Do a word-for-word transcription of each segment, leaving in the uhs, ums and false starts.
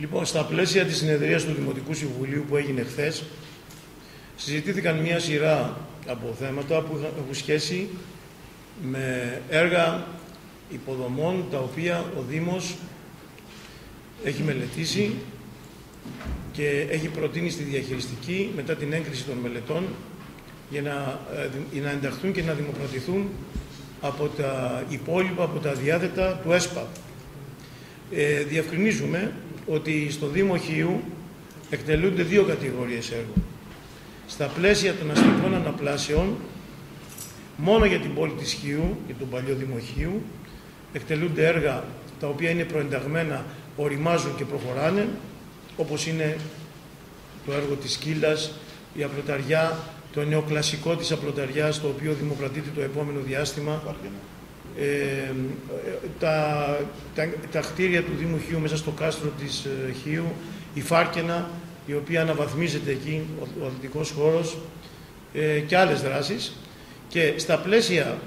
Λοιπόν, στα πλαίσια της συνεδρίας του Δημοτικού Συμβουλίου που έγινε χθες, συζητήθηκαν μία σειρά από θέματα που έχουν σχέση με έργα υποδομών τα οποία ο Δήμος έχει μελετήσει και έχει προτείνει στη διαχειριστική μετά την έγκριση των μελετών για να, για να ενταχθούν και να δημοκρατηθούν από τα υπόλοιπα, από τα διάθετα του ΕΣΠΑ. Ε, διευκρινίζουμε ότι στο Δήμο Χίου εκτελούνται δύο κατηγορίες έργων. Στα πλαίσια των αστικών αναπλάσεων, μόνο για την πόλη της Χίου, για τον παλιό Δήμο Χίου, εκτελούνται έργα τα οποία είναι προενταγμένα, οριμάζουν και προχωράνε, όπως είναι το έργο της Σκύλας, η απλοταριά, το νεοκλασικό της απλοταριάς, το οποίο δημοκρατείται το επόμενο διάστημα, ε, τα, τα, τα κτίρια του Δήμου Χίου μέσα στο κάστρο της ε, Χίου, η Φάρκαινα, η οποία αναβαθμίζεται εκεί, ο, ο αθλητικός χώρος, ε, και άλλες δράσεις. Και στα πλαίσια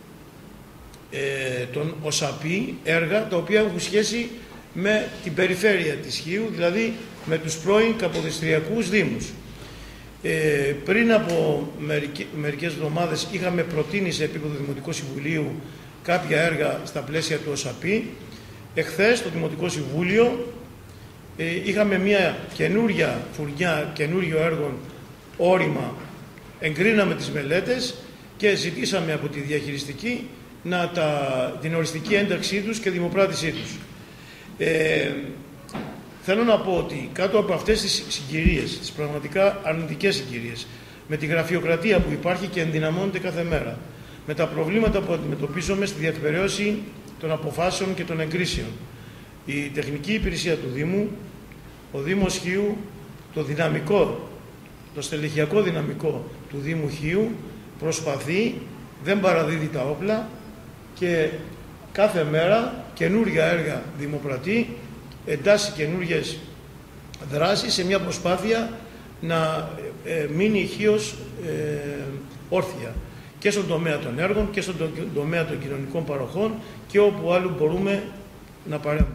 ε, των ΟΣΑΠΗ έργα τα οποία έχουν σχέση με την περιφέρεια της Χίου, δηλαδή με τους πρώην καποδιστριακούς δήμους. Ε, πριν από μερικ, μερικές εβδομάδες είχαμε προτείνει σε επίπεδο Δημοτικού Συμβουλίου κάποια έργα στα πλαίσια του ΟΣΑΠΗ. Εχθές στο Δημοτικό Συμβούλιο ε, είχαμε μια καινούρια φουρνιά, καινούριο έργο όρημα, εγκρίναμε τις μελέτες και ζητήσαμε από τη διαχειριστική να τα, την οριστική ένταξή τους και δημοπράτησή τους. Ε, θέλω να πω ότι κάτω από αυτές τις συγκυρίες, τις πραγματικά αρνητικές συγκυρίες, με τη γραφειοκρατία που υπάρχει και ενδυναμώνεται κάθε μέρα, με τα προβλήματα που αντιμετωπίζουμε στη διεκπαιρέωση των αποφάσεων και των εγκρίσεων, η τεχνική υπηρεσία του Δήμου, ο Δήμος Χίου, το δυναμικό, το στελεχειακό δυναμικό του Δήμου Χίου προσπαθεί, δεν παραδίδει τα όπλα και κάθε μέρα καινούργια έργα δημοπρατεί, εντάσσει καινούργιες δράσεις σε μια προσπάθεια να ε, μείνει η Χίος ε, όρθια και στον τομέα των έργων και στον τομέα των κοινωνικών παροχών και όπου άλλου μπορούμε να παρέμβουμε.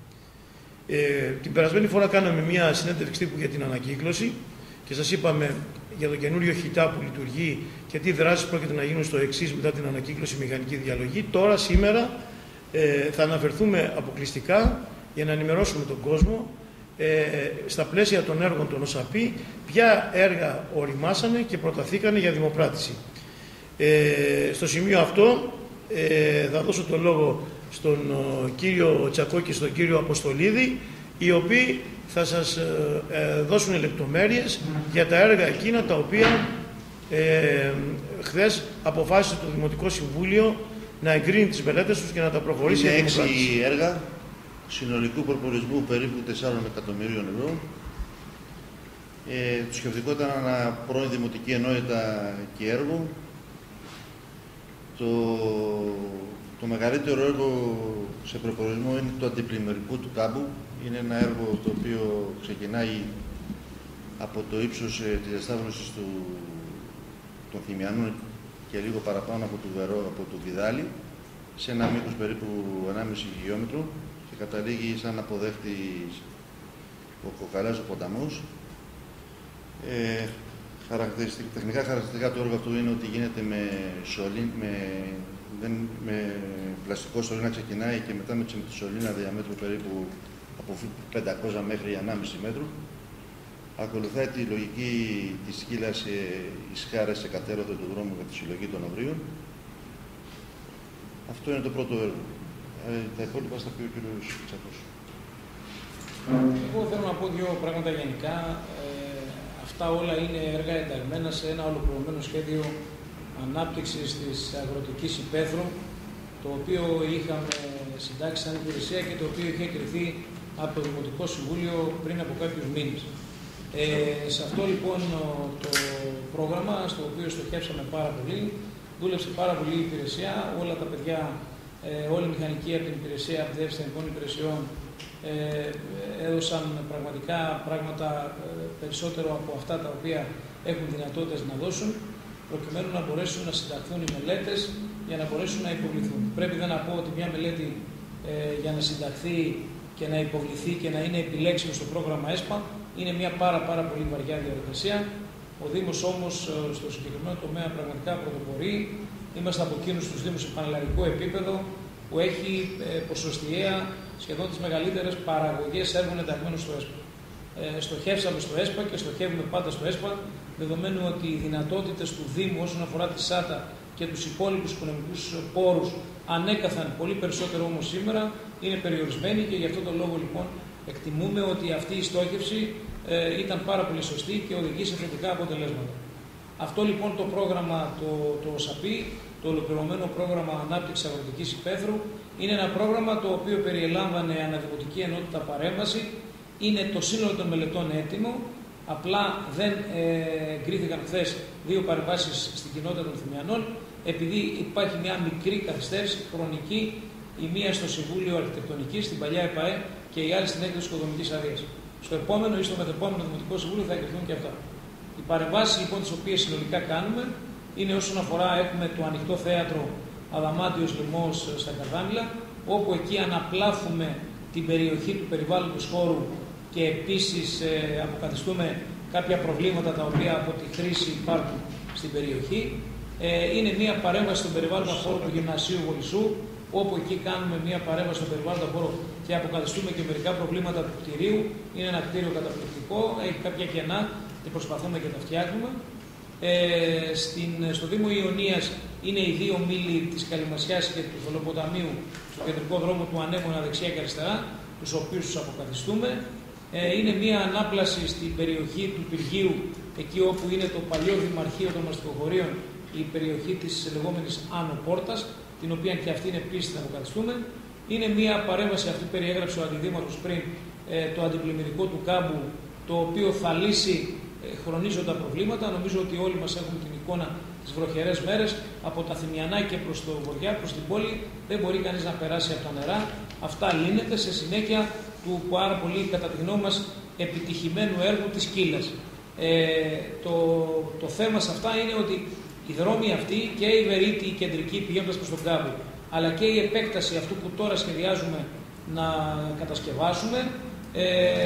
Ε, την περασμένη φορά κάναμε μια συνέντευξη τύπου για την ανακύκλωση και σας είπαμε για το καινούριο χιτά που λειτουργεί και τι δράσεις πρόκειται να γίνουν στο εξής μετά την ανακύκλωση μηχανική διαλογή. Τώρα, σήμερα, ε, θα αναφερθούμε αποκλειστικά για να ενημερώσουμε τον κόσμο ε, στα πλαίσια των έργων των ΟΣΑΠΗ ποια έργα οριμάσανε και προταθήκανε για δημοπράτηση. Ε, στο σημείο αυτό ε, θα δώσω το λόγο στον ο, κύριο Τσακώ και στον κύριο Αποστολίδη, οι οποίοι θα σας ε, ε, δώσουν λεπτομέρειες για τα έργα εκείνα τα οποία ε, χθες αποφάσισε το Δημοτικό Συμβούλιο να εγκρίνει τις μελέτες τους και να τα προχωρήσει. Είναι έξι έργα συνολικού προπολογισμού περίπου τεσσάρων εκατομμυρίων ευρώ. Ε, το σκεφτικό ήταν ένα πρώην δημοτική ενότητα και έργο. Το, το μεγαλύτερο έργο σε προπολογισμό είναι το αντιπλημμυρικού του κάμπου. Είναι ένα έργο το οποίο ξεκινάει από το ύψος ε, της διασταύρωσης του, των Θυμιανών και λίγο παραπάνω από το Βερό, από το Βιδάλι, σε ένα μήκος περίπου ενάμιση χιλιόμετρο και καταλήγει σαν αποδέχτης ο Κοκαλάς ο ποταμός. Ε, χαρακτηριστικά, τεχνικά χαρακτηριστικά του έργου αυτού είναι ότι γίνεται με, σωλή, με, δεν, με πλαστικό σωλήνα ξεκινάει και μετά με τη σωλήνα διαμέτρου περίπου από πεντακόσια μέχρι ενάμιση μέτρου. Ακολουθάει τη λογική της σκύλας ε, εις χάρες σε κατέρωθεν του δρόμου για τη συλλογή των ομπρίων. Αυτό είναι το πρώτο έργο. Ε, τα υπόλοιπα θα πει ο κ. Τσακώς. Εγώ θέλω να πω δύο πράγματα γενικά. Ε, αυτά όλα είναι έργα ενταγμένα σε ένα ολοκληρωμένο σχέδιο ανάπτυξης της αγροτικής υπαίθρου, το οποίο είχαμε συντάξει σαν υπηρεσία και το οποίο είχε εγκριθεί από το Δημοτικό Συμβούλιο πριν από κάποιους μήνες. Ε, σε αυτό λοιπόν το πρόγραμμα, στο οποίο στοχεύσαμε πάρα πολύ, δούλεψε πάρα πολύ η υπηρεσία, όλα τα παιδιά, ε, όλοι οι μηχανικοί από την υπηρεσία, από τη διεύθυνση τεχνικών υπηρεσιών, ε, έδωσαν πραγματικά πράγματα ε, περισσότερο από αυτά τα οποία έχουν δυνατότητες να δώσουν, προκειμένου να μπορέσουν να συνταχθούν οι μελέτες για να μπορέσουν να υποβληθούν. Πρέπει δεν να πω ότι μια μελέτη ε, για να συνταχθεί και να υποβληθεί και να είναι επιλέξιμο στο πρόγραμμα ΕΣΠΑ είναι μια πάρα, πάρα πολύ βαριά διαδικασία. Ο Δήμος όμως στο συγκεκριμένο τομέα πραγματικά πρωτοπορεί. Είμαστε από εκείνους τους Δήμους σε πανελλαδικό επίπεδο που έχει ε, ποσοστιαία σχεδόν τις μεγαλύτερες παραγωγές έργων ενταγμένων στο ΕΣΠΑ. Ε, στοχεύσαμε στο ΕΣΠΑ και στοχεύουμε πάντα στο ΕΣΠΑ, δεδομένου ότι οι δυνατότητες του Δήμου όσον αφορά τη ΣΑΤΑ και τους υπόλοιπους οικονομικούς πόρους ανέκαθαν πολύ περισσότερο όμως σήμερα, είναι περιορισμένοι και γι' αυτόν τον λόγο λοιπόν εκτιμούμε ότι αυτή η στόχευση ε, ήταν πάρα πολύ σωστή και οδηγεί σε θετικά αποτελέσματα. Αυτό λοιπόν το πρόγραμμα, το, το ΟΣΑΠΗ, το ολοκληρωμένο πρόγραμμα ανάπτυξης αγροτικής υπαίθρου, είναι ένα πρόγραμμα το οποίο περιελάμβανε αναδημοτική ενότητα παρέμβαση, είναι το σύνολο των μελετών έτοιμο, απλά δεν ε, εγκρίθηκαν χθες δύο παρεμβάσεις στην κοινότητα των Θυμιανών, επειδή υπάρχει μια μικρή καθυστέρηση χρονική, η μία στο Συμβούλιο Αρχιτεκτονικής, στην παλιά ΕΠΑΕ, και η άλλη στην έκδοση οικοδομικής άδειας. Στο επόμενο ή στο μεθεπόμενο Δημοτικό Συμβούλιο θα εγκριθούν και αυτά. Οι παρεμβάσεις λοιπόν τις οποίες συνολικά κάνουμε είναι όσον αφορά, έχουμε το ανοιχτό θέατρο Αδαμάντιος Λιμός στα Καρδάμηλα, όπου εκεί αναπλάθουμε την περιοχή του περιβάλλοντος χώρου και επίσης ε, αποκαθιστούμε κάποια προβλήματα τα οποία από τη χρήση υπάρχουν στην περιοχή. Ε, είναι μια παρέμβαση στον περιβάλλοντα χώρο του Γυμνασίου Βολισσού, όπου εκεί κάνουμε μια παρέμβαση στον περιβάλλοντα χώρο και αποκαθιστούμε και μερικά προβλήματα του κτηρίου. Είναι ένα κτίριο καταπληκτικό, έχει κάποια κενά και προσπαθούμε και τα φτιάχνουμε. Ε, στην, στο Δήμο Ιωνίας είναι οι δύο μήλοι της Καλυμασιάς και του Θολοποταμίου στο κεντρικό δρόμο του Ανέμωνα δεξιά και αριστερά, τους οποίους τους αποκαθιστούμε. Ε, είναι μια ανάπλαση στην περιοχή του Πυργίου, εκεί όπου είναι το παλιό Δημαρχείο των Μαστιχοχωρίων, η περιοχή της λεγόμενης Άνω Πόρτας, την οποία και αυτή είναι επίσης να αποκαθιστούμε. Είναι μια παρέμβαση, αυτή περιέγραψε ο Αντιδήμαρχος πριν, ε, το αντιπλημμυρικό του κάμπου, το οποίο θα λύσει ε, χρονίζοντα προβλήματα. Νομίζω ότι όλοι μας έχουμε την εικόνα τις βροχερές μέρες, από τα Θυμιανά και προς το βοριά, προς την πόλη, δεν μπορεί κανείς να περάσει από τα νερά. Αυτά λύνεται σε συνέχεια του πάρα πολύ, κατά τη γνώμη μας, επιτυχημένου έργου της Κύλας. Ε, το, το θέμα σε αυτά είναι ότι οι δρόμοι αυτοί και η Βερήτη, η κεντρική πηγαίνοντας προς τον κάμπο, αλλά και η επέκταση αυτού που τώρα σχεδιάζουμε να κατασκευάσουμε, ε,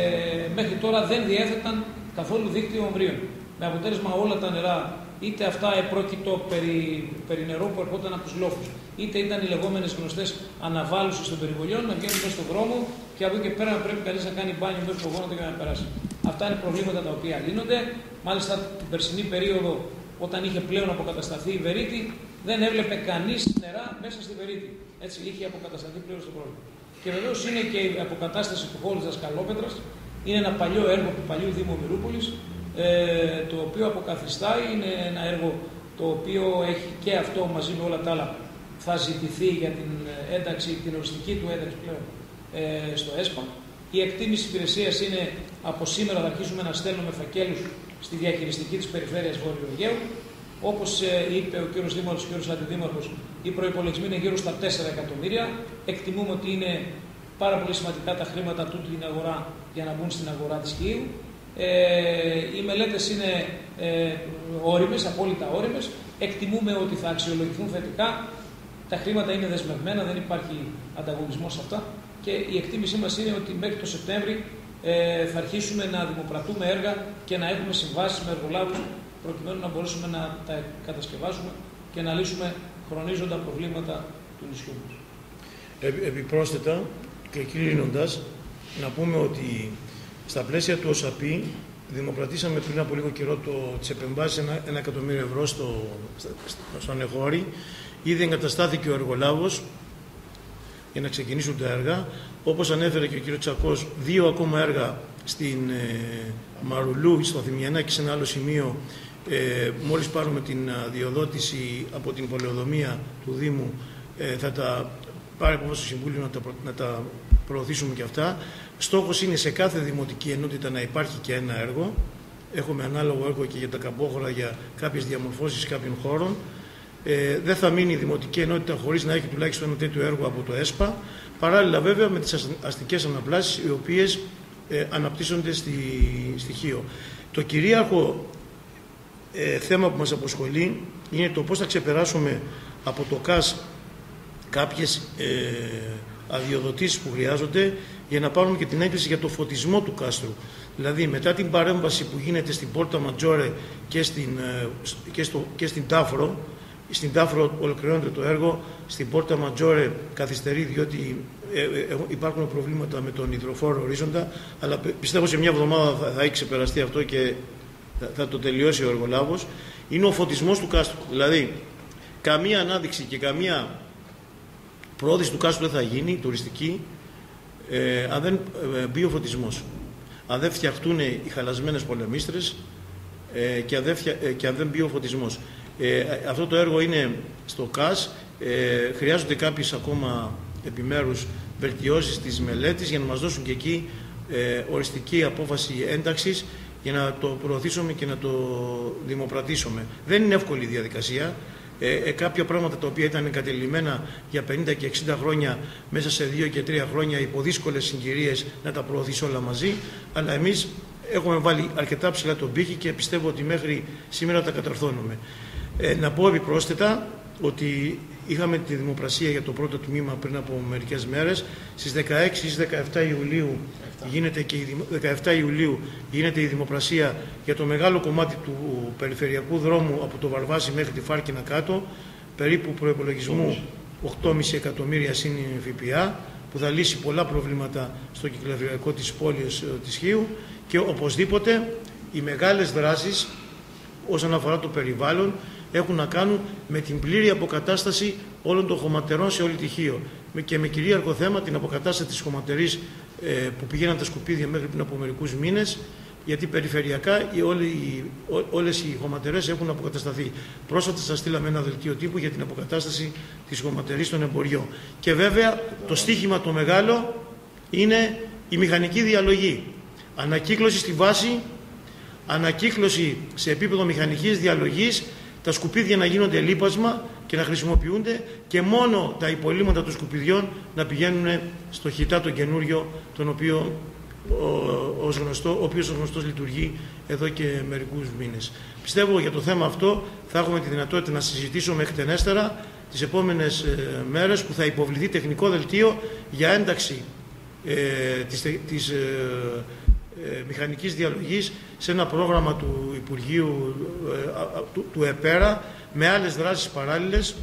μέχρι τώρα δεν διέθεταν καθόλου δίκτυο ομβρίων. Με αποτέλεσμα όλα τα νερά, είτε αυτά επρόκειτο περί, περί νερό που ερχόταν από τους λόφους, είτε ήταν οι λεγόμενες γνωστές αναβάλουσες των περιβολιών, να βγαίνουν μέσα στον δρόμο και από εδώ και πέρα πρέπει κανείς να κάνει μπάνιο μέχρι το γόνατο για να περάσει. Αυτά είναι προβλήματα τα οποία λύνονται. Μάλιστα την περσινή περίοδο, όταν είχε πλέον αποκατασταθεί η Βερήτη, δεν έβλεπε κανείς νερά μέσα στη Βερήτη. Έτσι είχε αποκατασταθεί πλέον στο πρόβλημα. Και βεβαίως είναι και η αποκατάσταση του χώρου της Δασκαλόπετρας. Είναι ένα παλιό έργο του παλιού Δήμου Μυρούπολης, ε, το οποίο αποκαθιστάει. Είναι ένα έργο το οποίο έχει και αυτό μαζί με όλα τα άλλα θα ζητηθεί για την ένταξη, την οριστική του ένταξη πλέον ε, στο ΕΣΠΑ. Η εκτίμηση υπηρεσίας είναι από σήμερα θα αρχίσουμε να στέλνουμε φακέλους στη διαχειριστική της περιφέρειας Βόρειου Αιγαίου. Όπως ε, είπε ο κύριος Δήμαρχος και ο κύριος Αντιδήμαρχος, οι προϋπολογισμοί είναι γύρω στα τέσσερα εκατομμύρια. Εκτιμούμε ότι είναι πάρα πολύ σημαντικά τα χρήματα τούτου την αγορά για να μπουν στην αγορά της Κιείου. Ε, οι μελέτες είναι ε, όριμες, απόλυτα όριμες. Εκτιμούμε ότι θα αξιολογηθούν θετικά. Τα χρήματα είναι δεσμευμένα, δεν υπάρχει ανταγωνισμός σε αυτά. Και η εκτίμησή μας είναι ότι μέχρι το Σεπτέμβρη ε, θα αρχίσουμε να δημοπρατούμε έργα και να έχουμε συμβάσεις με εργολάβους, προκειμένου να μπορέσουμε να τα κατασκευάσουμε και να λύσουμε χρονίζοντα προβλήματα του νησιού μας. Ε, επιπρόσθετα και κλείνοντας, να πούμε ότι στα πλαίσια του ΟΣΑΠΗ δημοπρατήσαμε πριν από λίγο καιρό το, τις επεμβάσεις ένα, ένα εκατομμύριο ευρώ στο, στο, στον Εχώρη. Ήδη εγκαταστάθηκε ο εργολάβος για να ξεκινήσουν τα έργα. Όπως ανέφερε και ο κ. Τσακός, δύο ακόμα έργα στην ε, Μαρουλού, στο Θυμιανά και σε ένα άλλο σημείο, ε, μόλις πάρουμε την αδειοδότηση από την πολεοδομία του Δήμου, ε, θα τα πάρει από στο Συμβούλιο να τα, να τα προωθήσουμε και αυτά. Στόχος είναι σε κάθε δημοτική ενότητα να υπάρχει και ένα έργο. Έχουμε ανάλογο έργο και για τα καμπόχωρα, για κάποιες διαμορφώσεις κάποιων χώρων. Ε, δεν θα μείνει η δημοτική ενότητα χωρίς να έχει τουλάχιστον ένα τέτοιο έργο από το ΕΣΠΑ. Παράλληλα, βέβαια, με τις αστικές αναπλάσεις, οι οποίες ε, αναπτύσσονται στη στοιχείο. Το κυρίαρχο ε, θέμα που μας αποσχολεί είναι το πώς θα ξεπεράσουμε από το ΚΑΣ κάποιες ε, αδειοδοτήσεις που χρειάζονται για να πάρουμε και την έγκριση για το φωτισμό του κάστρου. Δηλαδή, μετά την παρέμβαση που γίνεται στην Πόρτα Ματζόρε και στην, και στο, και στην Τάφρο, στην Τάφρο ολοκληρώνεται το έργο, στην Πόρτα Ματζόρε καθυστερεί διότι ε, ε, υπάρχουν προβλήματα με τον υδροφόρο ορίζοντα, αλλά πιστεύω σε μια εβδομάδα θα, θα έχει ξεπεραστεί αυτό και θα, θα το τελειώσει ο εργολάβος. Είναι ο φωτισμός του κάστρου. Δηλαδή, καμία ανάδειξη και καμία προώθηση του κάστρου δεν θα γίνει, τουριστική, ε, αν δεν ε, μπει ο φωτισμός. Αν δεν φτιαχτούν οι χαλασμένες πολεμίστρες ε, και, αν δεν φτια, ε, και αν δεν μπει ο φωτισμός. Ε, αυτό το έργο είναι στο ΚΑΣ, ε, χρειάζονται κάποιες ακόμα επιμέρους βελτιώσεις της μελέτης για να μας δώσουν και εκεί ε, οριστική απόφαση ένταξης για να το προωθήσουμε και να το δημοπρατήσουμε. Δεν είναι εύκολη η διαδικασία. Ε, ε, κάποια πράγματα τα οποία ήταν εγκατελειμμένα για πενήντα και εξήντα χρόνια μέσα σε δύο και τρία χρόνια υπό δύσκολες συγκυρίες να τα προωθήσει όλα μαζί, αλλά εμείς έχουμε βάλει αρκετά ψηλά τον πύχη και πιστεύω ότι μέχρι σήμερα τα καταρθώνουμε. Ε, να πω επιπρόσθετα ότι είχαμε τη δημοπρασία για το πρώτο τμήμα πριν από μερικές μέρες. Στις δεκαέξι ή δεκαεπτά Ιουλίου γίνεται, και η, δεκαεπτά Ιουλίου γίνεται η δημοπρασία για το μεγάλο κομμάτι του περιφερειακού δρόμου από το Βαρβάζι μέχρι τη Φάρκινα κάτω, περίπου προϋπολογισμού οκτώ κόμμα πέντε εκατομμύρια συν ΦΠΑ, που θα λύσει πολλά προβλήματα στο κυκλοφοριακό της πόλης της Χίου, και οπωσδήποτε οι μεγάλες δράσεις όσον αφορά το περιβάλλον έχουν να κάνουν με την πλήρη αποκατάσταση όλων των χωματερών σε όλη τη Χίο και με κυρίαρχο θέμα την αποκατάσταση της χωματερής ε, που πηγαίναν τα σκουπίδια μέχρι πριν από μερικούς μήνες, γιατί περιφερειακά οι, όλοι, οι, ό, όλες οι χωματερές έχουν αποκατασταθεί. Πρόσφατα σας στείλαμε ένα δελτίο τύπου για την αποκατάσταση της χωματερής των εμποριών. Και βέβαια το στίχημα το μεγάλο είναι η μηχανική διαλογή. Ανακύκλωση στη βάση, ανακύκλωση σε επίπεδο μηχανικής διαλογής, τα σκουπίδια να γίνονται λίπασμα και να χρησιμοποιούνται και μόνο τα υπολείμματα των σκουπιδιών να πηγαίνουν στο χιτά τον καινούριο, τον οποίο ο, γνωστό, ο οποίος ο γνωστός λειτουργεί εδώ και μερικούς μήνες. Πιστεύω για το θέμα αυτό θα έχουμε τη δυνατότητα να συζητήσουμε εκτενέστερα τις επόμενες ε, μέρες, που θα υποβληθεί τεχνικό δελτίο για ένταξη ε, της, της ε, ε, μηχανικής διαλογής σε ένα πρόγραμμα του Υπουργείου ε, του, του ΕΠΕΡΑ με άλλες δράσεις παράλληλες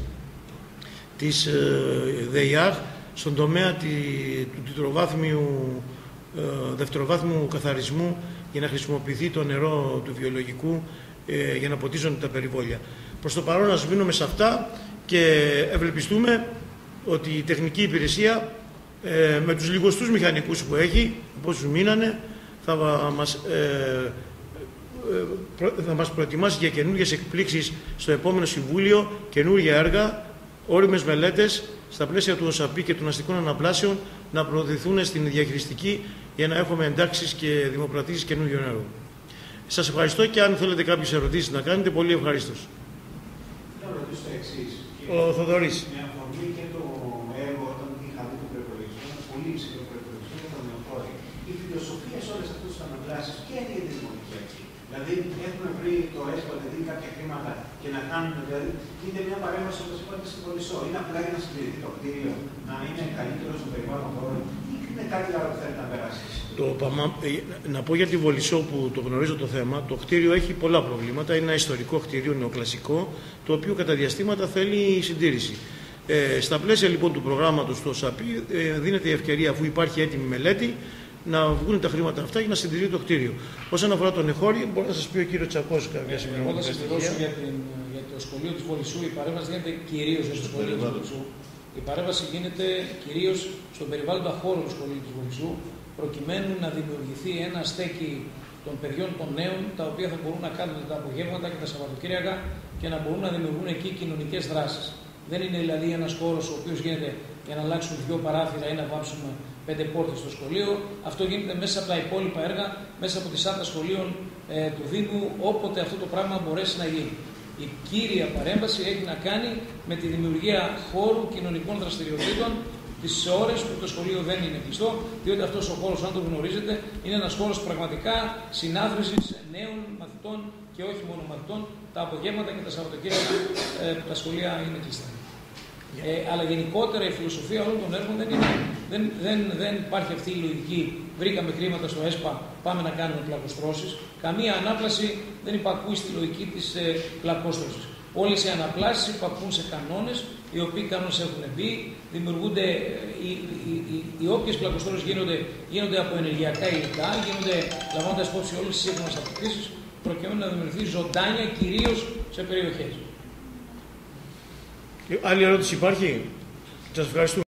της ε, ΔΕΙΑΧ στον τομέα τη, του τετροβάθμιου ε, δευτεροβάθμιου καθαρισμού για να χρησιμοποιηθεί το νερό του βιολογικού ε, για να ποτίζονται τα περιβόλια. Προς το παρόν ας μείνουμε σε αυτά και ευελπιστούμε ότι η τεχνική υπηρεσία ε, με τους λιγοστούς μηχανικούς που έχει, από όσους μείνανε, θα μας, ε, ε, θα μας προετοιμάσει για καινούργιες εκπλήξεις στο επόμενο Συμβούλιο, καινούργια έργα, όριμες μελέτες στα πλαίσια του ΟΣΑΠΗ και των αστικών αναπλάσεων να προωθηθούν στην διαχειριστική για να έχουμε εντάξεις και δημοπρατήσεις καινούργιων έργων. Σας ευχαριστώ και αν θέλετε κάποιες ερωτήσεις να κάνετε, πολύ ευχαριστώ. Να ρωτήσω το εξής. Ο Θοδωρής. Με αφορμή και το έργο, όταν είχαμε το προϋπολογισμό, ένα πολύ υψηλό προϋπολογισμό για τον νεοφόρο. Η φιλοσοφία σε όλες αυτές τις αναπλάσεις, ποια είναι η δημοτική αρχή? Δηλαδή, έχουμε βρει το έσπα, δηλαδή κάποια χρήματα και να κάνουμε, δηλαδή, είναι μια παρέμβαση όπως είπατε στην Βολισσό. Είναι απλά για να συντηρηθεί το κτίριο, να είναι καλύτερο στο περιβάλλον χώρο, ή είναι κάτι άλλο που θέλετε να περάσει? Το, να πω για τη Βολισσό που το γνωρίζω το θέμα, το κτίριο έχει πολλά προβλήματα. Είναι ένα ιστορικό κτίριο, νεοκλασικό, το οποίο κατά διαστήματα θέλει συντήρηση. Ε, στα πλαίσια λοιπόν του προγράμματος του ΟΣΑΠΗ ε, δίνεται η ευκαιρία, αφού υπάρχει έτοιμη μελέτη, να βγουν τα χρήματα αυτά για να συντηρεί το κτίριο. Όσον αφορά τον εχώριο, μπορεί να σας πει ο κύριος Τσακός κάποια συμπληρωματικά. Εγώ θα συμπληρώσω για, για το σχολείο της Βολισσού. Η παρέμβαση γίνεται κυρίως στο σχολείο της Βολισσού. Η παρέμβαση γίνεται κυρίως στον περιβάλλοντα χώρο του σχολείου της Βολισσού, προκειμένου να δημιουργηθεί ένα στέκι των παιδιών των νέων, τα οποία θα μπορούν να κάνουν τα απογεύματα και τα Σαββατοκύριακα και να μπορούν να δημιουργούν εκεί κοινωνικές δράσεις. Δεν είναι δηλαδή ένας χώρος ο οποίος γίνεται για να αλλάξουν δύο παράθυρα ή να βάψουμε πέντε πόρτες στο σχολείο. Αυτό γίνεται μέσα από τα υπόλοιπα έργα, μέσα από τις άλλες σχολείων ε, του Δήμου, όποτε αυτό το πράγμα μπορέσει να γίνει. Η κύρια παρέμβαση έχει να κάνει με τη δημιουργία χώρου κοινωνικών δραστηριοτήτων τις ώρες που το σχολείο δεν είναι κλειστό, διότι αυτός ο χώρος, αν το γνωρίζετε, είναι ένας χώρος πραγματικά συνάθρησης νέων μαθητών και όχι μόνο μαθητών, τα απογεύματα και τα Σαββατοκύριακα ε, που τα σχολεία είναι κλειστά. Ε, αλλά γενικότερα η φιλοσοφία όλων των έργων δεν είναι. Δεν, δεν, δεν υπάρχει αυτή η λογική. Βρήκαμε χρήματα στο ΕΣΠΑ, πάμε να κάνουμε πλακοστρώσεις. Καμία ανάπλαση δεν υπακούει στη λογική της ε, πλακόστρωσης. Όλες οι αναπλάσεις υπακούν σε κανόνες, οι οποίοι κανόνες έχουν μπει, δημιουργούνται, οι, οι, οι, οι όποιες πλακοστρώσεις γίνονται, γίνονται από ενεργειακά υλικά, γίνονται λαμβάνοντας υπόψη όλες τις σύγχρονες απαιτήσεις, προκειμένου να δημιουργηθεί ζωντάνια κυρίως σε περιοχές. Άλλη ερώτηση υπάρχει? Σας ευχαριστούμε.